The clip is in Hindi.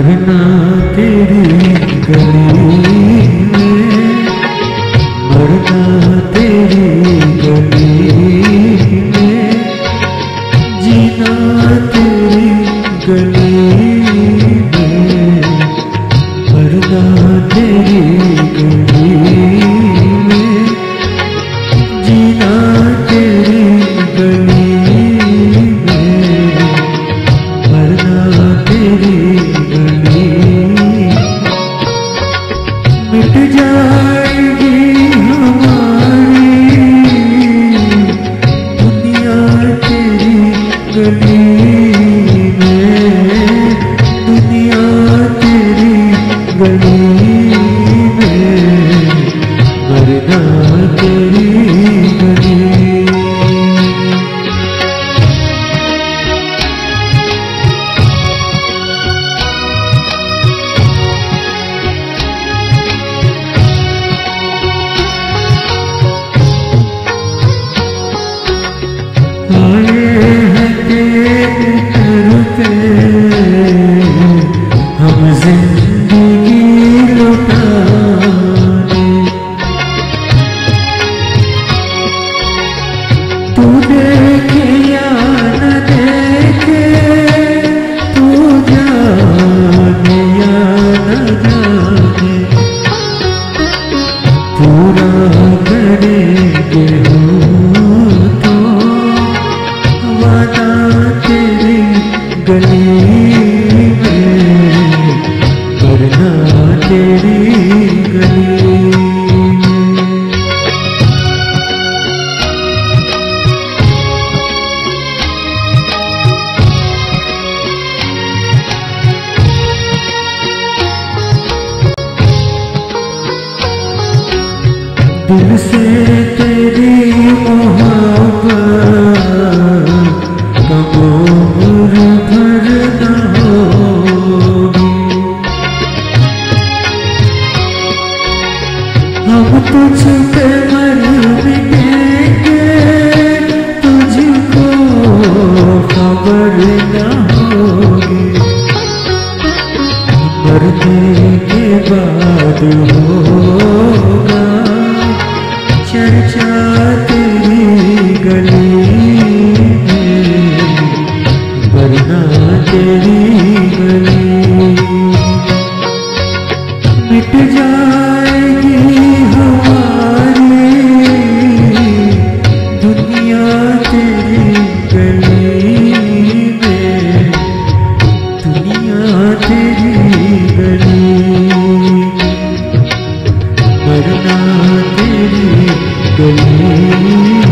मरना तेरी गली में, मरना तेरी गली में, जीना तेरी गली में, मरना तेरी गली में, जीना तेरी गली में, मरना तेरी गली। मिट जाएगी हमारी दुनिया तेरी गली में, दुनिया तेरी गली में, मरना तेरी गली। आए हैं तेरे दर पे हम जिंदगी लुटाने, तू देखे या न देखे, तू जाने या न जाने, पूरा करेंगे हो तो वादा तेरी गली में, मरना तेरी गली में। दिल से तेरी मोहब्बत कब उम्र भर न होगी, हम तुझ पे मर मिटेंगे, तुझको खबर न होगी, मरने के बाद होगा चर्चा तेरी गली में, मरना तेरी गली। मिट जाएगी हमारी दुनिया तेरी गली में, दुनिया तेरी गली, मरना तेरी गली।